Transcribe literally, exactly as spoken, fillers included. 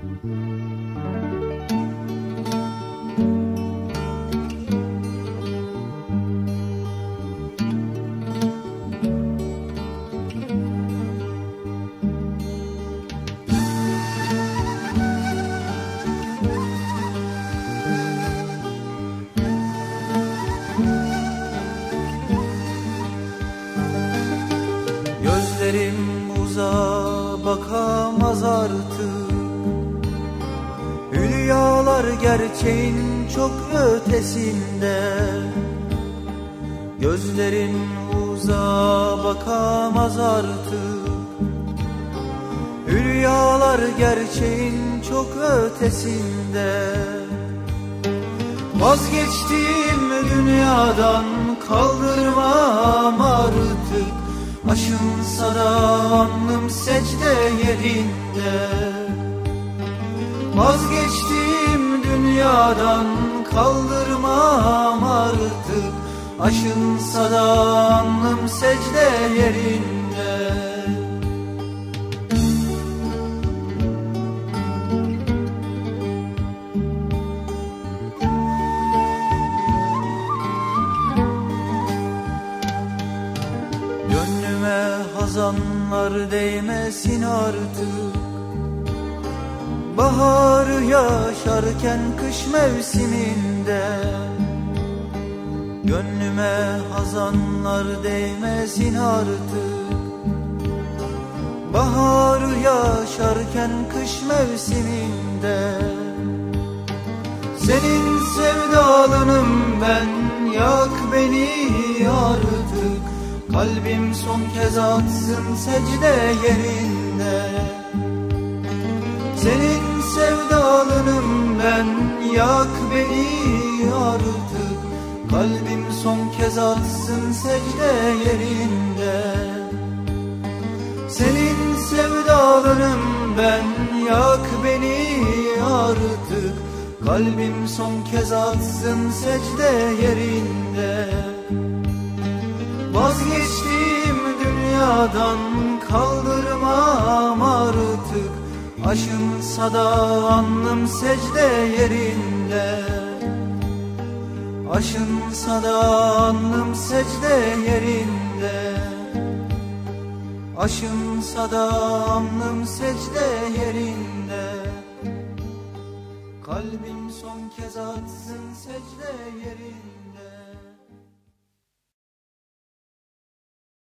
Gözlerim uzağa bakamaz artık, hülyalar gerçeğin çok ötesinde. Gözlerim uzağa bakamaz artık, hülyalar gerçeğin çok ötesinde. Vazgeçtiğim dünyadan kaldırmam artık, aşınsa da alnım secde yerinde. Vazgeçtiğim dünyadan kaldırmam artık, aşınsa da alnım secde yerinde. Gönlüme hazanlar değmesin artık, baharı yaşarken kış mevsiminde. Gönlüme hazanlar değmesin artık, baharı yaşarken kış mevsiminde. Senin sevdalınım ben, yak beni artık, kalbim son kez atsın secde yerinde. Senin sevdalınım ben, yak beni artık, kalbim son kez atsın secde yerinde. Senin sevdalınım ben, yak beni artık, kalbim son kez atsın secde yerinde. Vazgeçtiğim dünyadan kaldırmam artık, aşınsa da alnım secde yerinde. Aşınsa da alnım secde yerinde. Aşınsa da alnım secde yerinde. Kalbim son kez atsın secde yerinde.